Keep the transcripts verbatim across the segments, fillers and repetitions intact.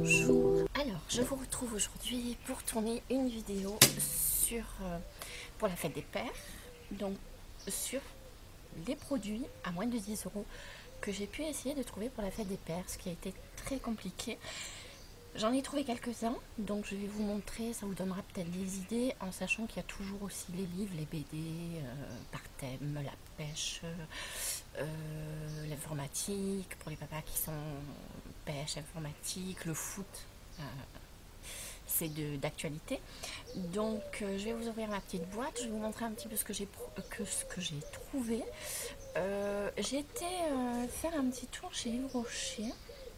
Bonjour, alors je vous retrouve aujourd'hui pour tourner une vidéo sur euh, pour la fête des pères, donc sur les produits à moins de dix euros que j'ai pu essayer de trouver pour la fête des pères, ce qui a été très compliqué. J'en ai trouvé quelques-uns, donc je vais vous montrer, ça vous donnera peut-être des idées, en sachant qu'il y a toujours aussi les livres, les B D, euh, par thème, la pêche, euh, l'informatique, pour les papas qui sont pêche, informatique, le foot, euh, c'est d'actualité. Donc euh, je vais vous ouvrir ma petite boîte, je vais vous montrer un petit peu ce que j'ai que ce que j'ai trouvé. Euh, j'ai été euh, faire un petit tour chez Yves Rocher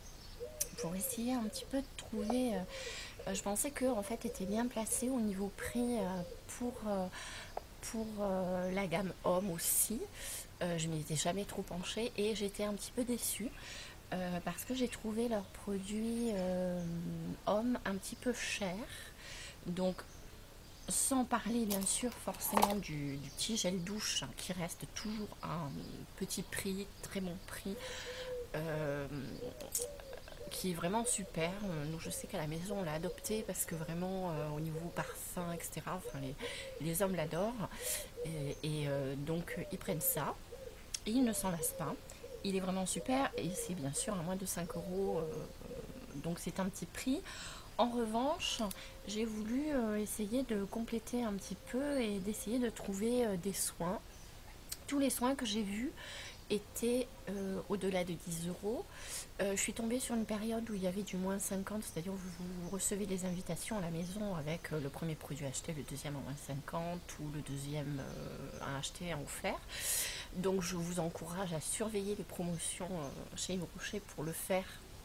pour essayer un petit peu de trouver. Euh, je pensais que en fait était bien placé au niveau prix euh, pour euh, pour euh, la gamme homme aussi. Euh, je m'y étais jamais trop penchée et j'étais un petit peu déçue. Euh, parce que j'ai trouvé leurs produits euh, hommes un petit peu chers. Donc, sans parler bien sûr forcément du, du petit gel douche hein, qui reste toujours un petit prix, très bon prix, euh, qui est vraiment super. Nous, je sais qu'à la maison on l'a adopté parce que vraiment euh, au niveau parfum, et cetera, enfin, les, les hommes l'adorent. Et, et euh, donc ils prennent ça. Et ils ne s'en lassent pas. Il est vraiment super et c'est bien sûr à moins de cinq euros, euh, donc c'est un petit prix. En revanche, j'ai voulu euh, essayer de compléter un petit peu et d'essayer de trouver euh, des soins. Tous les soins que j'ai vus étaient euh, au-delà de dix euros. Euh, je suis tombée sur une période où il y avait du moins cinquante, c'est-à-dire vous, vous recevez des invitations à la maison avec euh, le premier produit acheté, le deuxième en moins cinquante ou le deuxième euh, à acheter en offert. Donc je vous encourage à surveiller les promotions euh, chez Yves Rocher pour le faire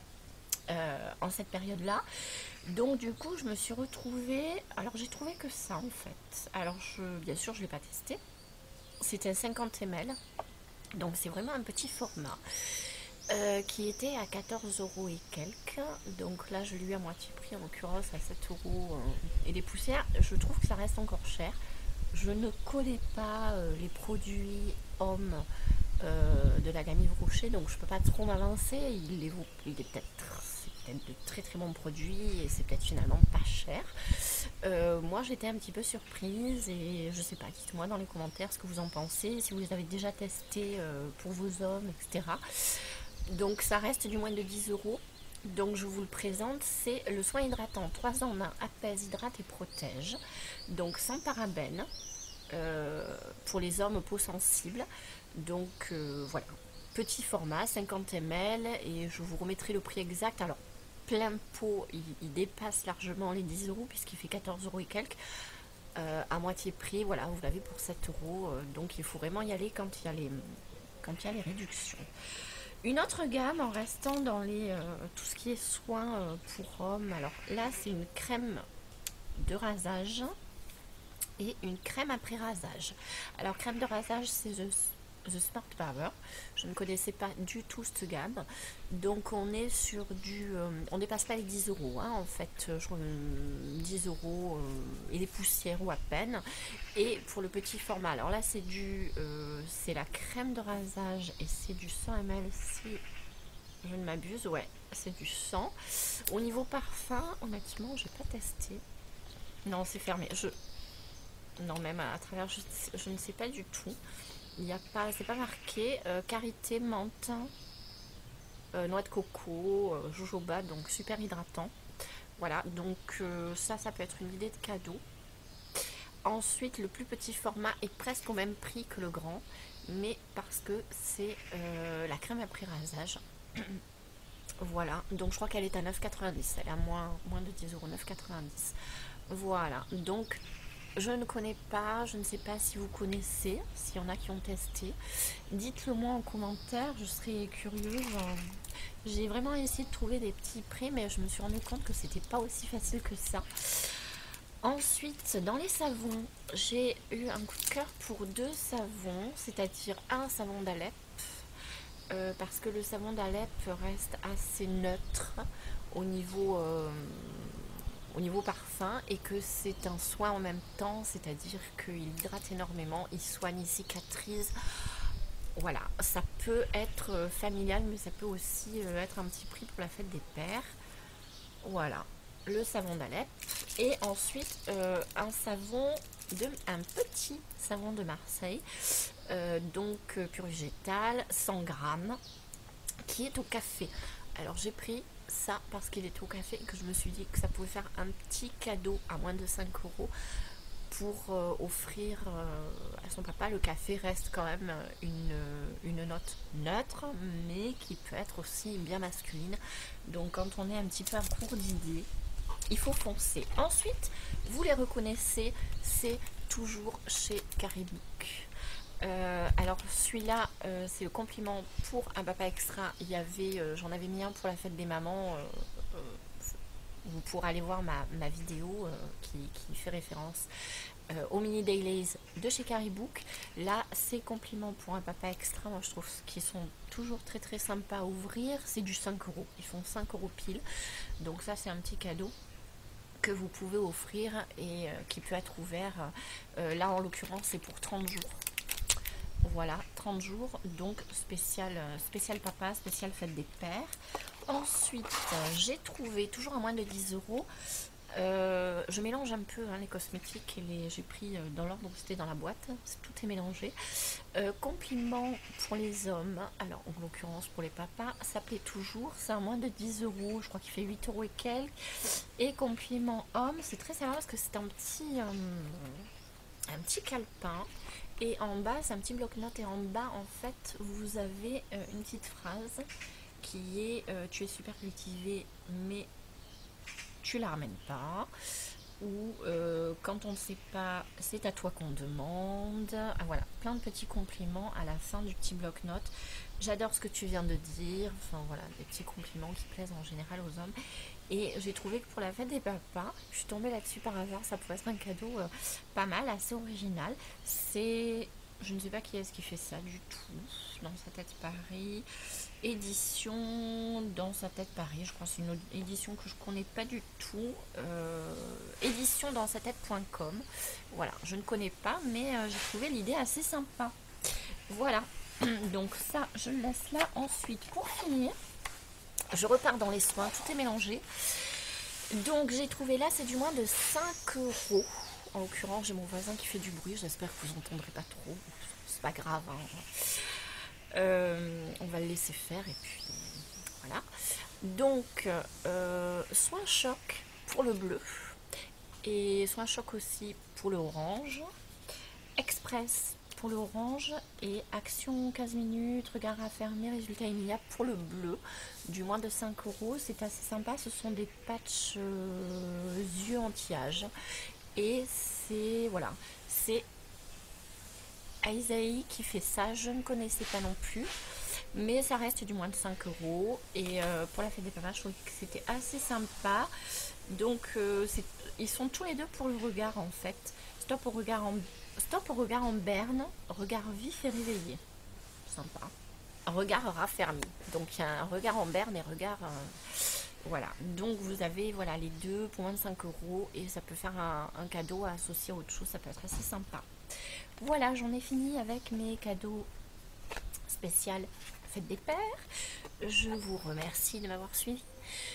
euh, en cette période-là. Donc du coup je me suis retrouvée, alors j'ai trouvé que ça en fait. Alors je, bien sûr je ne l'ai pas testé. C'était un cinquante millilitres, donc c'est vraiment un petit format. Euh, qui était à quatorze euros et quelques, donc là je lui ai à moitié prix en l'occurrence à sept euros euh, et des poussières. Je trouve que ça reste encore cher. Je ne connais pas euh, les produits hommes euh, de la gamme Yves Rocher, donc je peux pas trop m'avancer. Il est, il est peut-être c'est peut-être de très très bons produits et c'est peut-être finalement pas cher. Euh, moi j'étais un petit peu surprise et je sais pas, dites-moi dans les commentaires ce que vous en pensez, si vous les avez déjà testés euh, pour vos hommes, et cetera. Donc ça reste du moins de dix euros. Donc je vous le présente, c'est le soin hydratant trois ans en un, apaise, hydrate et protège. Donc sans parabènes, euh, pour les hommes peau sensible. Donc euh, voilà, petit format, cinquante millilitres, et je vous remettrai le prix exact. Alors plein pot, il, il dépasse largement les dix euros puisqu'il fait quatorze euros et quelques. Euh, à moitié prix, voilà, vous l'avez pour sept euros. Euh, donc il faut vraiment y aller quand il y a les, quand il y a les réductions. Une autre gamme en restant dans les, euh, tout ce qui est soins euh, pour hommes. Alors là, c'est une crème de rasage et une crème après rasage. Alors crème de rasage, c'est The, The Smart Power. Je ne connaissais pas du tout cette gamme. Donc on est sur du... Euh, on dépasse pas les dix euros. Hein, en fait, je crois dix euros euh, et des poussières ou à peine. Et pour le petit format, alors là c'est du... Euh, c'est la crème de rasage et c'est du cent millilitres si je ne m'abuse. Ouais, c'est du cent. Au niveau parfum, honnêtement, j'ai pas testé. Non, c'est fermé. Je... Non, même à travers, je, je ne sais pas du tout. Il n'y a pas, c'est pas marqué. Euh, karité, menthe, euh, noix de coco, euh, jojoba, donc super hydratant. Voilà, donc euh, ça, ça peut être une idée de cadeau. Ensuite, le plus petit format est presque au même prix que le grand, mais parce que c'est euh, la crème après rasage. Voilà, donc je crois qu'elle est à neuf quatre-vingt-dix. Elle est à moins, moins de dix euros, neuf quatre-vingt-dix. Voilà, donc je ne connais pas, je ne sais pas si vous connaissez, s'il y en a qui ont testé. Dites-le moi en commentaire, je serais curieuse. J'ai vraiment essayé de trouver des petits prix, mais je me suis rendu compte que c'était pas aussi facile que ça. Ensuite, dans les savons, j'ai eu un coup de cœur pour deux savons, c'est-à-dire un savon d'Alep, euh, parce que le savon d'Alep reste assez neutre au niveau... Euh, au niveau parfum et que c'est un soin en même temps, c'est-à-dire qu'il hydrate énormément, il soigne, il cicatrise. Voilà, ça peut être familial mais ça peut aussi être un petit prix pour la fête des pères. Voilà, le savon d'Alep. Et ensuite, euh, un savon, de, un petit savon de Marseille, euh, donc euh, pur végétal, cent grammes, qui est au café. Alors j'ai pris ça parce qu'il est au café et que je me suis dit que ça pouvait faire un petit cadeau à moins de cinq euros pour euh, offrir euh, à son papa. Le café reste quand même une, une note neutre, mais qui peut être aussi bien masculine. Donc quand on est un petit peu à court d'idées, il faut foncer. Ensuite, vous les reconnaissez, c'est toujours chez Caribook. Euh, alors celui-là, euh, c'est le compliment pour un papa extra. Il y avait, euh, j'en avais mis un pour la fête des mamans. Euh, euh, vous pourrez aller voir ma, ma vidéo euh, qui, qui fait référence euh, au mini dailies de chez Caribook. Là, c'est compliment pour un papa extra. Moi, je trouve qu'ils sont toujours très très sympas à ouvrir. C'est du cinq euros. Ils font cinq euros pile. Donc ça, c'est un petit cadeau que vous pouvez offrir et euh, qui peut être ouvert. Euh, là, en l'occurrence, c'est pour trente jours. Voilà, trente jours, donc spécial, spécial papa, spécial fête des pères. Ensuite, j'ai trouvé, toujours à moins de dix euros, euh, je mélange un peu hein, les cosmétiques et les j'ai pris dans l'ordre où c'était dans la boîte, tout est mélangé. Euh, compliments pour les hommes, alors en l'occurrence pour les papas, ça plaît toujours, c'est à moins de dix euros, je crois qu'il fait huit euros et quelques. Et compliments hommes, c'est très sympa parce que c'est un petit, euh, un petit calepin. Et en bas, c'est un petit bloc-notes et en bas, en fait, vous avez euh, une petite phrase qui est euh, tu es super cultivé, mais tu la ramènes pas. Ou euh, quand on ne sait pas, c'est à toi qu'on demande. Ah, voilà, plein de petits compliments à la fin du petit bloc-notes. J'adore ce que tu viens de dire. Enfin voilà, des petits compliments qui plaisent en général aux hommes. Et j'ai trouvé que pour la fête des papas, je suis tombée là-dessus par hasard, ça pourrait être un cadeau euh, pas mal, assez original. C'est, je ne sais pas qui est-ce qui fait ça du tout, dans sa tête Paris. Édition dans sa tête Paris, je crois que c'est une édition que je connais pas du tout. Euh, édition dans sa tête point com. Voilà, je ne connais pas, mais euh, j'ai trouvé l'idée assez sympa. Voilà, donc ça, je le laisse là. Ensuite, pour finir, je repars dans les soins, tout est mélangé. Donc j'ai trouvé là, c'est du moins de cinq euros. En l'occurrence, j'ai mon voisin qui fait du bruit, j'espère que vous n'entendrez pas trop. C'est pas grave, hein. Euh, on va le laisser faire et puis voilà. Donc, euh, soin choc pour le bleu et soin choc aussi pour le orange. Express pour le orange et action quinze minutes, regard à fermer, résultat immédiat pour le bleu, du moins de cinq euros. C'est assez sympa, ce sont des patchs euh, yeux anti-âge et c'est voilà, c'est Aisaï qui fait ça, je ne connaissais pas non plus, mais ça reste du moins de cinq euros. Et euh, pour la fête des papas, je trouvais que c'était assez sympa. Donc, euh, ils sont tous les deux pour le regard en fait. Stop au regard en, stop au regard en berne, regard vif et réveillé. Sympa. Un regard raffermi. Donc, il y a un regard en berne et regard. Euh, voilà. Donc, vous avez voilà, les deux pour moins de cinq euros et ça peut faire un, un cadeau associé à autre chose. Ça peut être assez sympa. Voilà, j'en ai fini avec mes cadeaux spécial fête des pères. Je vous remercie de m'avoir suivi.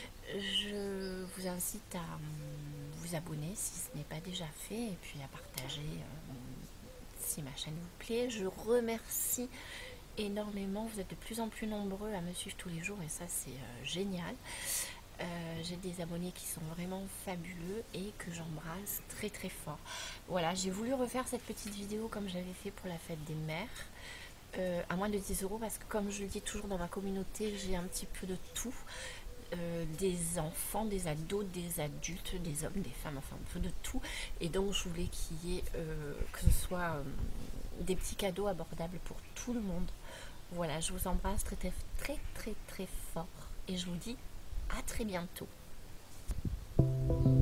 Je vous incite à vous abonner si ce n'est pas déjà fait et puis à partager euh, si ma chaîne vous plaît. Je remercie énormément, vous êtes de plus en plus nombreux à me suivre tous les jours et ça c'est euh, génial. Euh, j'ai des abonnés qui sont vraiment fabuleux et que j'embrasse très très fort. Voilà, j'ai voulu refaire cette petite vidéo comme j'avais fait pour la fête des mères. Euh, à moins de dix euros parce que comme je le dis toujours dans ma communauté, j'ai un petit peu de tout. Euh, des enfants, des ados, des adultes, des hommes, des femmes, enfin un peu de tout. Et donc je voulais qu'il y ait, euh, que ce soit euh, des petits cadeaux abordables pour tout le monde. Voilà, je vous embrasse très très très très, très fort et je vous dis à très bientôt.